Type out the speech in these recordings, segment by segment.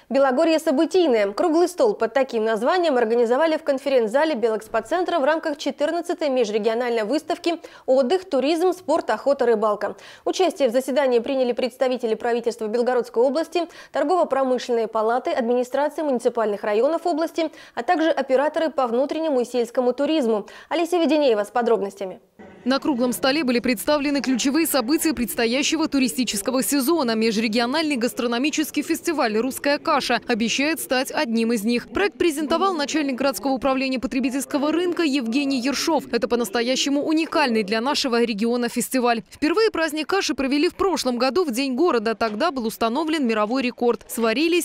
Белогорье событийное. Круглый стол под таким названием организовали в конференц-зале Белэкспоцентра в рамках 14-й межрегиональной выставки «Отдых, туризм, спорт, охота, рыбалка». Участие в заседании приняли представители правительства Белгородской области, торгово-промышленные палаты, администрации муниципальных районов области, а также операторы по внутреннему и сельскому туризму. Олеся Веденеева с подробностями. На круглом столе были представлены ключевые события предстоящего туристического сезона. Межрегиональный гастрономический фестиваль «Русская каша» обещает стать одним из них. Проект презентовал начальник городского управления потребительского рынка Евгений Ершов. Это по-настоящему уникальный для нашего региона фестиваль. Впервые праздник каши провели в прошлом году в День города. Тогда был установлен мировой рекорд. Сварили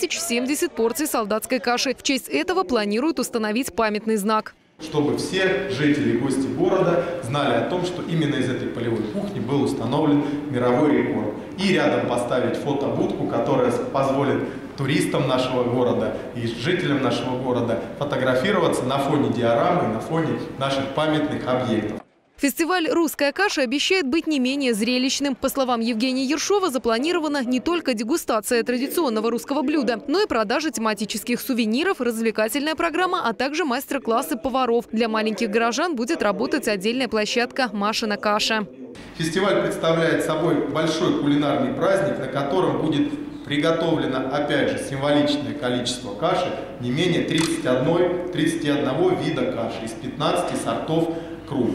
7070 порций солдатской каши. В честь этого планируют установить памятный знак. Чтобы все жители и гости города знали о том, что именно из этой полевой кухни был установлен мировой рекорд. И рядом поставить фотобудку, которая позволит туристам нашего города и жителям нашего города фотографироваться на фоне диорамы, на фоне наших памятных объектов. Фестиваль «Русская каша» обещает быть не менее зрелищным. По словам Евгения Ершова, запланирована не только дегустация традиционного русского блюда, но и продажа тематических сувениров, развлекательная программа, а также мастер-классы поваров. Для маленьких горожан будет работать отдельная площадка «Машина каша». Фестиваль представляет собой большой кулинарный праздник, на котором будет приготовлено, опять же, символичное количество каши, не менее 31 вида каши из 15 сортов круп.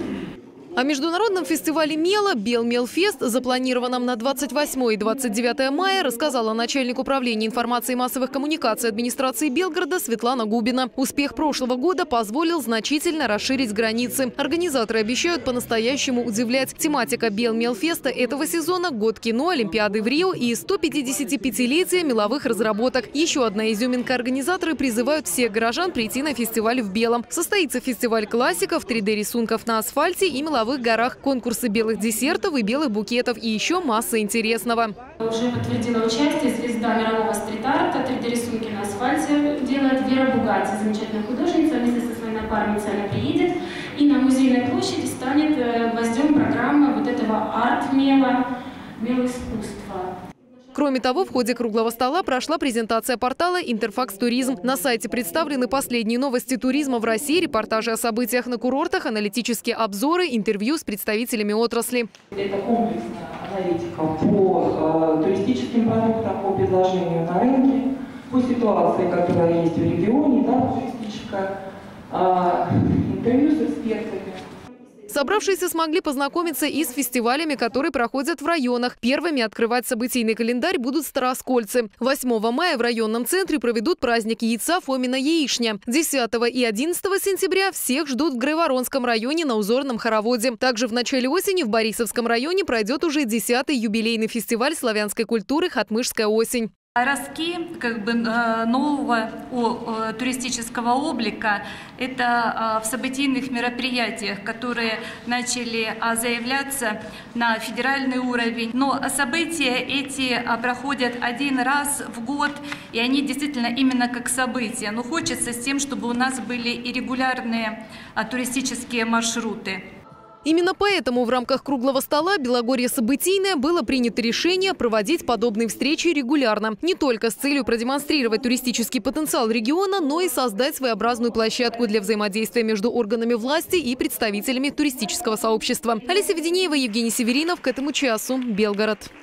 О международном фестивале мела «Белмелфест», запланированном на 28 и 29 мая, рассказала начальник управления информации и массовых коммуникаций администрации Белгорода Светлана Губина. Успех прошлого года позволил значительно расширить границы. Организаторы обещают по-настоящему удивлять. Тематика «Белмелфеста» этого сезона – год кино, Олимпиады в Рио и 155-летие меловых разработок. Еще одна изюминка: организаторы призывают всех горожан прийти на фестиваль в белом. Состоится фестиваль классиков, 3D-рисунков на асфальте и меловых горах, конкурсы белых десертов и белых букетов и еще масса интересного. Уже подтвердила участие звезда мирового стрит-арта, 3D-рисунки на асфальте делает Вера Бугати, замечательная художница. Вместе со своей напарницей она приедет и на Музейной площади станет гвоздем программы вот этого арт-мела, мелоискусства. Кроме того, в ходе круглого стола прошла презентация портала «Интерфакс Туризм». На сайте представлены последние новости туризма в России, репортажи о событиях на курортах, аналитические обзоры, интервью с представителями отрасли. Это комплексная аналитика по туристическим продуктам, по предложению на рынке, по ситуации, которая есть в регионе, да, туристическая, интервью с экспертами. Собравшиеся смогли познакомиться и с фестивалями, которые проходят в районах. Первыми открывать событийный календарь будут староскольцы. 8 мая в районном центре проведут праздник яйца «Фомина яичня». 10 и 11 сентября всех ждут в Грайворонском районе на узорном хороводе. Также в начале осени в Борисовском районе пройдет уже 10-й юбилейный фестиваль славянской культуры «Хатмышская осень». Ростки нового туристического облика – это в событийных мероприятиях, которые начали заявляться на федеральный уровень. Но события эти проходят один раз в год, и они действительно именно как события. Но хочется с тем, чтобы у нас были и регулярные туристические маршруты. Именно поэтому в рамках круглого стола «Белогорье событийное» было принято решение проводить подобные встречи регулярно. Не только с целью продемонстрировать туристический потенциал региона, но и создать своеобразную площадку для взаимодействия между органами власти и представителями туристического сообщества. Олеся Веденеева, Евгений Северинов. К этому часу. Белгород.